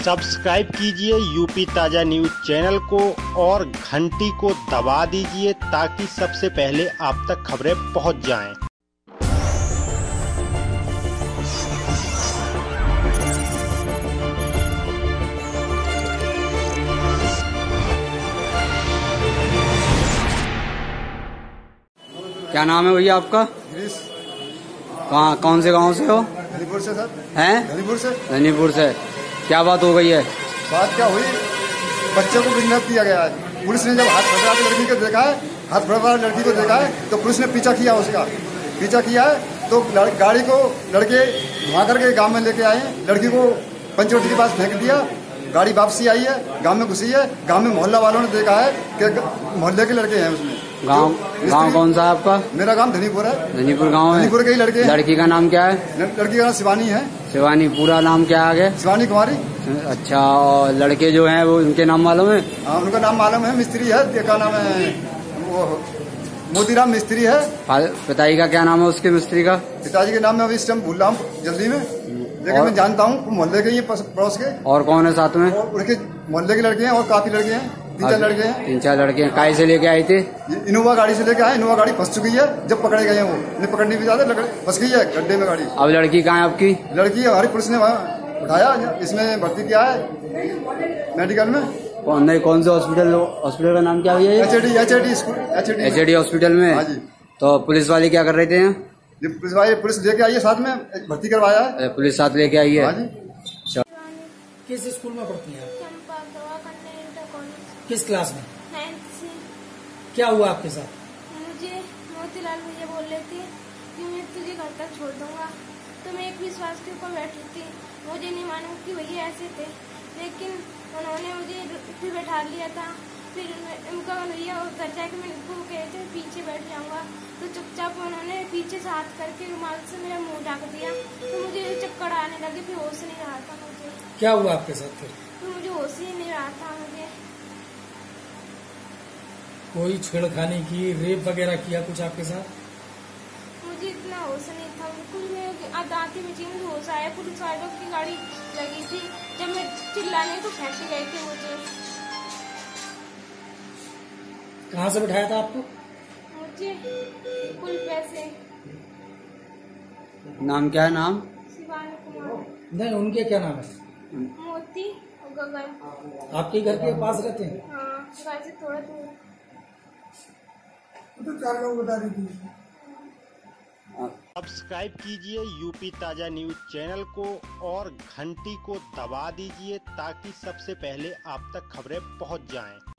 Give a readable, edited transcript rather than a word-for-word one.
Subscribe कीजिए UP ताज़ा news channel को और घंटी को दबा दीजिए ताकि सबसे पहले आप तक खबरें पहुंच जाएं। क्या नाम है भैया आपका? कहाँ, कौन से गांव से हो? धनीपुर से सर। हैं? धनीपुर से। धनीपुर से। क्या बात हो गई है? बात क्या हुई, बच्चे को किडनैप किया गया है। पुलिस ने जब हाथ फड़फड़ा के लड़की को देखा है, हाथ फड़फड़ा लड़की को देखा है, तो पुलिस ने पीछा किया, उसका पीछा किया है। तो गाड़ी को लड़के वहाँ करके गांव में लेके आए, लड़की को पंचवटी के पास फेंक दिया। गाड़ी वापसी आई है, गांव में घुसी है। गांव में मोहल्ला वालों ने देखा है कि मोहल्ले के लड़के हैं उसमें। गांव कौन सा आपका? मेरा गांव धनीपुर है। धनीपुर गांव है। धनीपुर के ही लड़के। लड़की का नाम क्या है? लड़की का नाम शिवानी है। शिवानी। पूरा नाम क्या आगे? शिवानी कुमारी। अच्छा, और लड़के जो हैं वो उनके नाम मालूम है? हाँ, उनका नाम मालूम है। मिस्त्री है, क्या नाम है वो, मोतीराम मिस्त्री है। पिताजी का क्या नाम है उसके मिस्त्री का? पिताजी के नाम में अभी इस टाइम भूल रहा हूँ जल्दी में, लेकिन मैं जानता हूँ मोहल्ले के, ये पड़ोस के। और कौन है साथ में? और उनके मोहल्ले के लड़के हैं और काफी लड़के हैं, 3-4 लड़के हैं। 3-4 लड़के हैं। काय से लेके आए थे? इनोवा गाड़ी से लेके आए। इनोवा गाड़ी फंस चुकी है, जब पकड़े गए हैं वो नहीं पकड़ने भी ज्यादा फंस गई है गड्ढे में गाड़ी। अब लड़की कहाँ है आपकी? लड़की हमारी पुलिस ने वहाँ उठाया, इसमें भर्ती किया है मेडिकल में। कौन से हॉस्पिटल का नाम क्या है? एचएडी हॉस्पिटल में। हाँ जी। तो पुलिस वाले क्या कर रहे थे? पुलिस लेके आई है, साथ में भर्ती करवाया है। पुलिस साथ लेके आई है। हाँ जी। किस स्कूल में पढ़ती हैं? कॉलेज। किस क्लास में? 9th से। क्या हुआ आपके साथ? मुझे मोतीलाल भैया बोल रहे थे कि मैं तुझे घर तक छोड़ दूंगा, तो मैं एक विश्वास के ऊपर बैठी थी। मुझे नहीं मालूम कि भैया ऐसे थे, लेकिन उन्होंने मुझे फिर बैठा लिया था। फिर उनका भैया घर जाके मैं उनको कहे थे पीछे बैठ जाऊंगा, तो चुपचाप उन्होंने पीछे से हाथ करके रुमाल से मेरा मुंह ढक दिया। तो मुझे चक्कर आने लगे, फिर होश नहीं रहा था मुझे। क्या हुआ आपके साथ फिर? मुझे होश ही नहीं रहा था। मुझे कोई छेड़खानी की, रेप वगैरह किया कुछ आपके साथ? मुझे इतना होश नहीं था बिल्कुल। मैं दांती में मुझे होश आया, पुलिस वालों की गाड़ी लगी थी, जब मैं चिल्लाने तो फेंक गए थे मुझे। कहाँ से बैठाया था आपको? मुझे पुल पे से। नाम क्या है? नाम? शिवानी कुमार। नहीं, उनके क्या नाम है? मोती और गगन। आपके घर के पास रहते हैं? हाँ, घर से थोड़ा दूर। तो 4 लोग बता रही थी। सब्सक्राइब कीजिए यूपी ताज़ा न्यूज़ चैनल को और घंटी को दबा दीजिए ताकि सबसे पहले आप तक खबरें पहुंच जाएं।